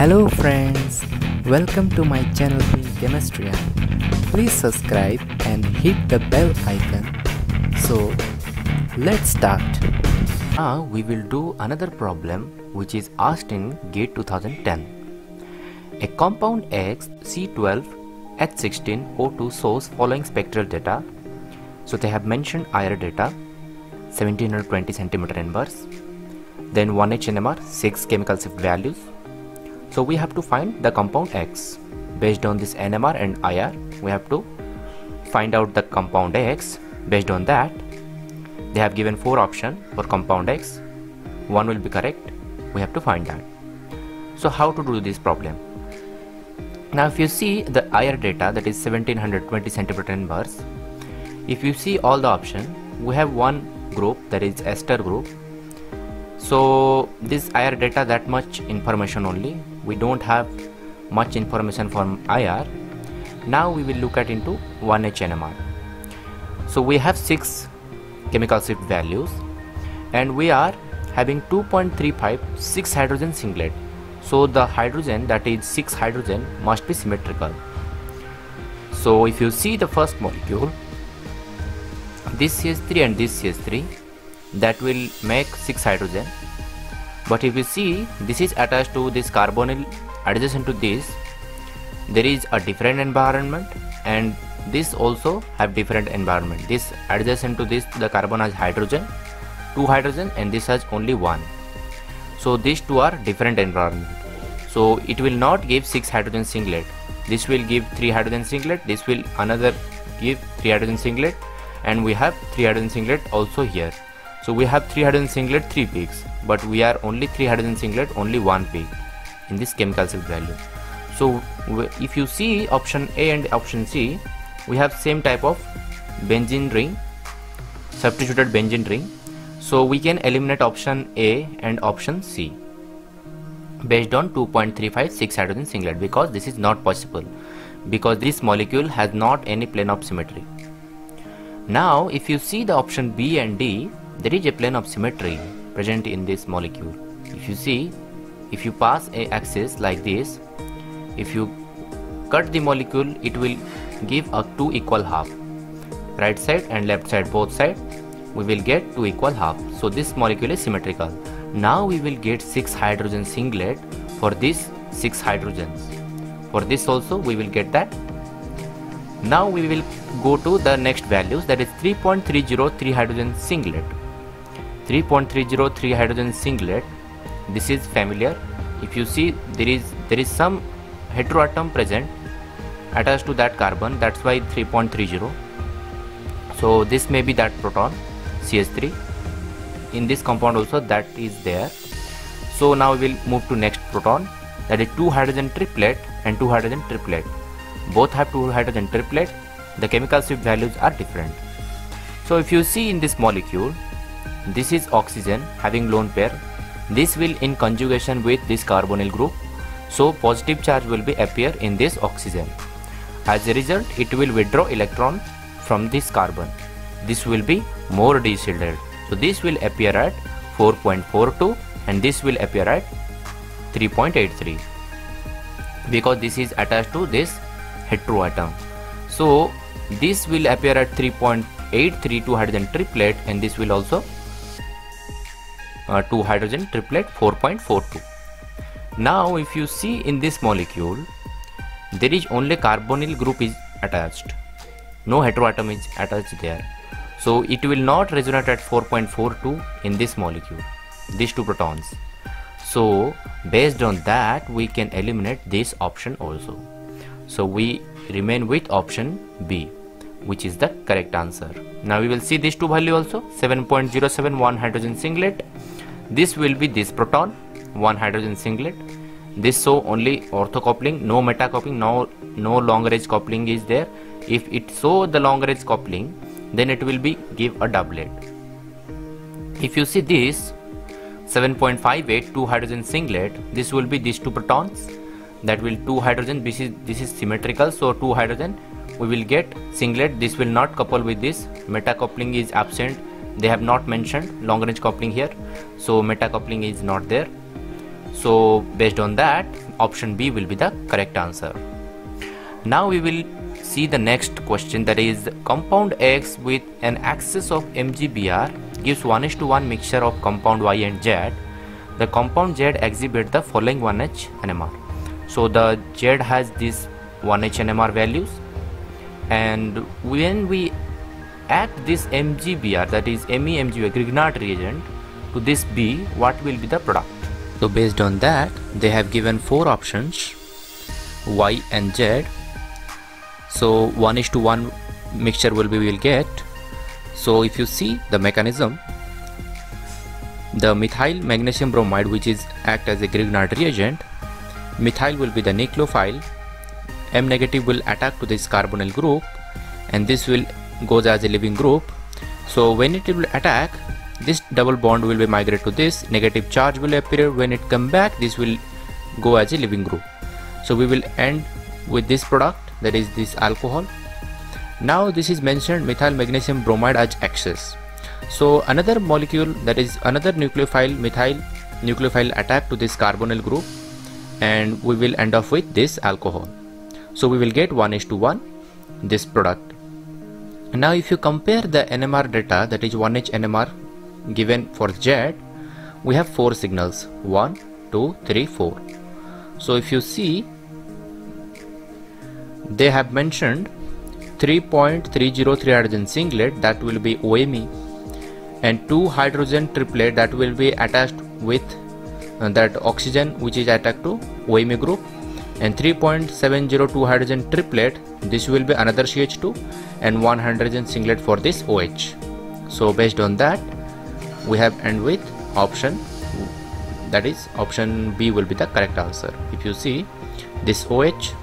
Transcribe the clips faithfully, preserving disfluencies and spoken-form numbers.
Hello friends, welcome to my channel Being Chemistrian. Please subscribe and hit the bell icon. So let's start. Now we will do another problem which is asked in GATE twenty ten. A compound X C twelve H sixteen O two shows following spectral data. So they have mentioned I R data seventeen twenty centimeter inverse, then one H N M R, six chemical shift values. So we have to find the compound X. Based on this N M R and I R, we have to find out the compound X. Based on that, they have given four options for compound X. One will be correct. We have to find that. So how to do this problem? Now if you see the I R data, that is seventeen twenty centimeter inverse, if you see all the options, we have one group, that is ester group. So this I R data, that much information only. We don't have much information from I R. Now we will look at into one H N M R. So we have six chemical shift values and we are having two point three five six hydrogen singlet. So the hydrogen, that is six hydrogen, must be symmetrical. So if you see the first molecule, this C H three and this C H three, that will make six hydrogen. But if you see, this is attached to this carbonyl adjacent to this, there is a different environment, and this also have different environment. This adjacent to this, the carbon has hydrogen, two hydrogen, and this has only one. So these two are different environment. So it will not give six hydrogen singlet. This will give three hydrogen singlet. This will another give three hydrogen singlet, and we have three hydrogen singlet also here. So we have three hydrogen singlet, three peaks, but we are only three hydrogen singlet, only one peak in this chemical shift value. So if you see option A and option C, we have same type of benzene ring, substituted benzene ring. So we can eliminate option A and option C based on two point three five six hydrogen singlet, because this is not possible, because this molecule has not any plane of symmetry. Now if you see the option B and D, there is a plane of symmetry present in this molecule. If you see, if you pass a axis like this, if you cut the molecule, it will give a two equal half. Right side and left side, both sides, we will get two equal half. So this molecule is symmetrical. Now we will get six hydrogen singlet for these six hydrogens. For this also we will get that. Now we will go to the next values, that is three point three zero three hydrogen singlet. three point three zero three hydrogen singlet, this is familiar. If you see, there is there is some heteroatom present attached to that carbon, that's why three point three zero. So this may be that proton C H three. In this compound also that is there. So now we will move to next proton, that is two hydrogen triplet and two hydrogen triplet. Both have two hydrogen triplet. The chemical shift values are different. So if you see in this molecule, this is oxygen having lone pair. This will in conjugation with this carbonyl group. So positive charge will be appear in this oxygen. As a result, it will withdraw electron from this carbon. This will be more deshielded. So this will appear at four point four two and this will appear at three point eight three, because this is attached to this heteroatom. So this will appear at three point eight three two hydrogen triplet, and this will also uh, two hydrogen triplet four point four two. Now if you see in this molecule, there is only carbonyl group is attached, no heteroatom is attached there. So it will not resonate at four point four two in this molecule, these two protons. So based on that, we can eliminate this option also. So we remain with option B, which is the correct answer. Now we will see these two value also, seven point zero seven one hydrogen singlet. This will be this proton, one hydrogen singlet. This show only orthocoupling, no meta coupling, no no long range coupling is there. If it show the long range coupling, then it will be give a doublet. If you see this seven point five eight two hydrogen singlet, this will be these two protons, that will two hydrogen. This is this is symmetrical, so two hydrogen we will get singlet. This will not couple with this, meta coupling is absent. They have not mentioned long range coupling here, so meta coupling is not there. So based on that, option B will be the correct answer. Now we will see the next question, that is compound X with an axis of M G B R gives one is to one mixture of compound Y and Z. The compound Z exhibit the following one H N M R. So the Z has these one H N M R values, and when we add this M G B R, that is M E M G Grignard reagent, to this B, what will be the product? So based on that, they have given four options, Y and Z. So one is to one mixture will be we will get. So if you see the mechanism, the methyl magnesium bromide, which is act as a Grignard reagent, methyl will be the nucleophile, M negative will attack to this carbonyl group, and this will goes as a living group. So when it will attack, this double bond will be migrate to this, negative charge will appear. When it come back, this will go as a living group. So we will end with this product, that is this alcohol. Now this is mentioned methyl magnesium bromide as axis. So another molecule, that is another nucleophile, methyl nucleophile attack to this carbonyl group, and we will end up with this alcohol. So we will get one is to one this product. Now if you compare the N M R data, that is one H N M R given for Z, we have four signals, one, two, three, four. So if you see, they have mentioned three point three zero three hydrogen singlet, that will be O M E, and two hydrogen triplet, that will be attached with uh, that oxygen which is attached to O M E group, and three point seven zero two hydrogen triplet, this will be another C H two, and one hydrogen singlet for this O H. So based on that, we have end with option, that is option B will be the correct answer. If you see this O H,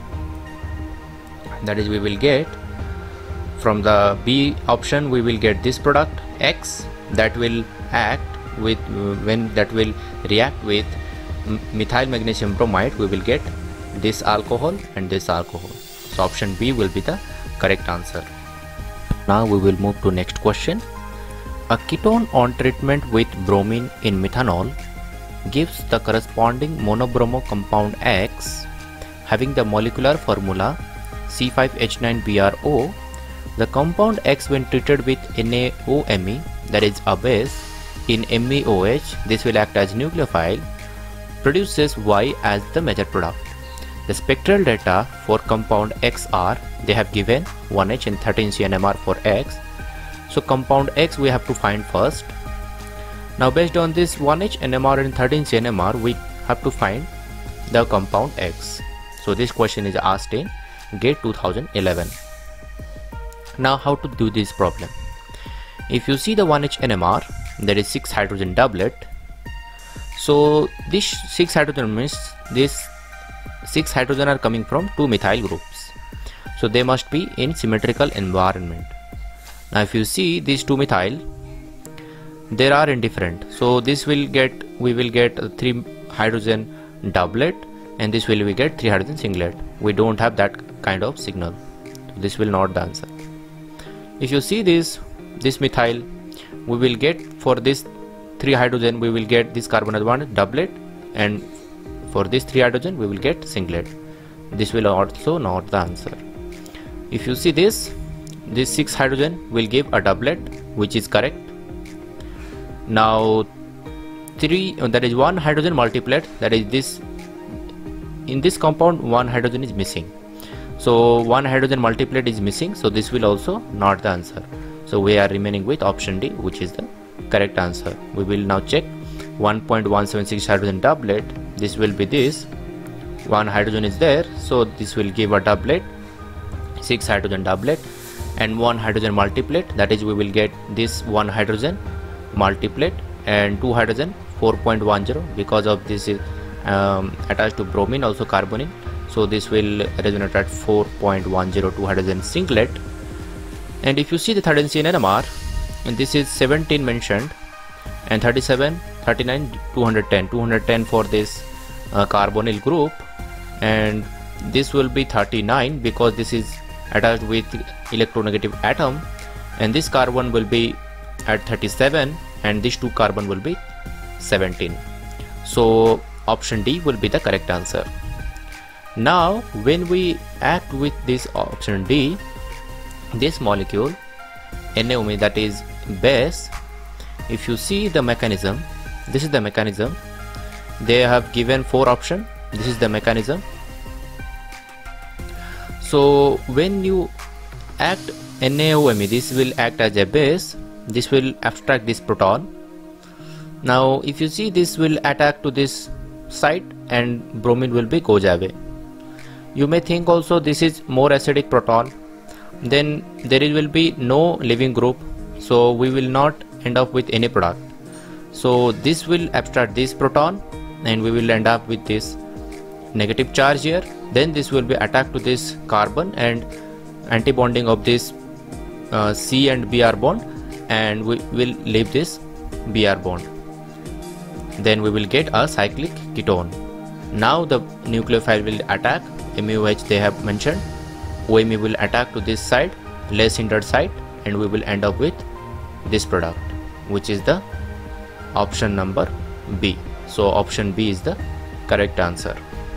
that is we will get from the B option, we will get this product X, that will act with uh, when that will react with methyl magnesium bromide, we will get this alcohol and this alcohol. So option B will be the correct answer. Now we will move to next question. A ketone on treatment with bromine in methanol gives the corresponding monobromo compound X having the molecular formula C five H nine B R O. The compound X, when treated with N A O M E, that is a base, in M e O H, this will act as nucleophile, produces Y as the major product. The spectral data for compound X are, they have given one H and thirteen C N M R for X. So compound X we have to find first. Now based on this one H N M R and thirteen C N M R, we have to find the compound X. So this question is asked in GATE two thousand eleven. Now how to do this problem? If you see the one H N M R, that is six hydrogen doublet. So this six hydrogen means this six hydrogen are coming from two methyl groups. So they must be in symmetrical environment. Now if you see these two methyl, they are indifferent. So this will get, we will get three hydrogen doublet, and this will we get three hydrogen singlet. We don't have that kind of signal. So this will not the answer. If you see this, this methyl, we will get for this three hydrogen, we will get this carbonyl bond doublet, and for this three hydrogen, we will get singlet. This will also not the answer. If you see this, this six hydrogen will give a doublet, which is correct. Now three, that is one hydrogen multiplet, that is this, in this compound one hydrogen is missing. So one hydrogen multiplet is missing, so this will also not the answer. So we are remaining with option D, which is the correct answer. We will now check one point one seven six hydrogen doublet. This will be this, one hydrogen is there, so this will give a doublet, six hydrogen doublet, and one hydrogen multiplet, that is we will get this one hydrogen multiplet and two hydrogen four point one zero, because of this is um, attached to bromine, also carbonyl. So this will resonate at four point one zero two hydrogen singlet. And if you see the thirteen C N M R, and this is seventeen mentioned, and thirty-seven, thirty-nine, two hundred ten, two hundred ten for this uh, carbonyl group, and this will be thirty-nine because this is attached with electronegative atom, and this carbon will be at thirty-seven, and these two carbon will be seventeen. So option D will be the correct answer. Now when we act with this option D, this molecule N A O M, that is base, if you see the mechanism, this is the mechanism. They have given four options. This is the mechanism. So when you act N A O M, this will act as a base. This will abstract this proton. Now if you see, this will attack to this site and bromine will be goes away. You may think also this is more acidic proton, then there will be no living group, so we will not end up with any product. So this will abstract this proton and we will end up with this negative charge here. Then this will be attacked to this carbon and anti-bonding of this uh, C and Br bond, and we will leave this Br bond. Then we will get a cyclic ketone. Now the nucleophile will attack M U H, they have mentioned. O M E will attack to this side, less hindered site, and we will end up with this product, which is the option number B. So option B is the correct answer.